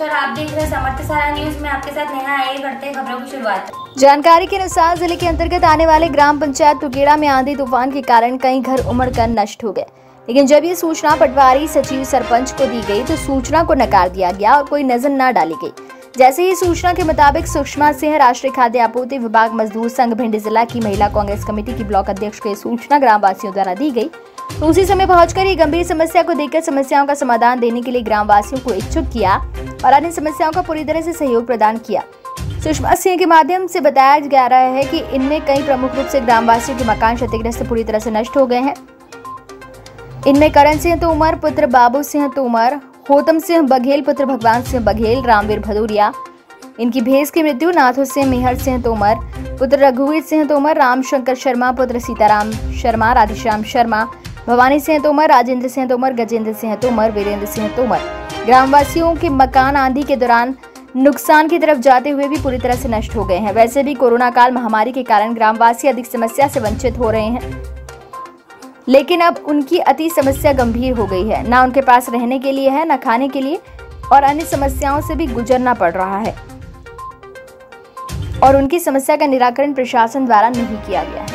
नमस्कार, आप देख रहे हैं समर्थ सारा न्यूज में। आपके साथ नेहा आइए बढ़ते हैं खबरों की शुरुआत। जानकारी के अनुसार जिले के अंतर्गत आने वाले ग्राम पंचायत टुकेड़ा में आंधी तूफान के कारण कई घर उमड़कर नष्ट हो गए। लेकिन जब ये सूचना पटवारी सचिव सरपंच को दी गई तो सूचना को नकार दिया गया और कोई नजर न डाली गई। जैसे ही सूचना के मुताबिक सुषमा सिंह राष्ट्रीय खाद्य आपूर्ति विभाग मजदूर संघ भिंड जिला की महिला कांग्रेस कमेटी की ब्लॉक अध्यक्ष को सूचना ग्राम वासियों द्वारा दी गई तो उसी समय पहुंचकर ये गंभीर समस्या को देखकर समस्याओं का समाधान देने के लिए ग्राम वासियों को इच्छुक किया और अन्य समस्याओं का पूरी तरह से सहयोग प्रदान किया। सुषमा सिंह के माध्यम से बताया जा रहा है कि इनमें कई प्रमुख रूप से ग्राम वासियों के मकान क्षतिग्रस्त पूरी तरह से नष्ट हो गए हैं। इनमें करण सिंह तोमर पुत्र बाबू सिंह तोमर, होतम सिंह बघेल पुत्र भगवान सिंह बघेल, रामवीर भदौरिया, इनकी भेस की मृत्यु, नाथो सिंह मेहर सिंह तोमर पुत्र रघुवीर सिंह तोमर, रामशंकर शर्मा पुत्र सीताराम शर्मा, राधेश्याम शर्मा, भवानी सिंह तोमर, राजेंद्र सिंह तोमर, गजेंद्र सिंह तोमर, वीरेंद्र सिंह तोमर। ग्रामवासियों के मकान आंधी के दौरान नुकसान की तरफ जाते हुए भी पूरी तरह से नष्ट हो गए हैं। वैसे भी कोरोना काल महामारी के कारण ग्रामवासी अधिक समस्या से वंचित हो रहे हैं, लेकिन अब उनकी अति समस्या गंभीर हो गई है। ना उनके पास रहने के लिए है, ना खाने के लिए, और अन्य समस्याओं से भी गुजरना पड़ रहा है और उनकी समस्या का निराकरण प्रशासन द्वारा नहीं किया गया है।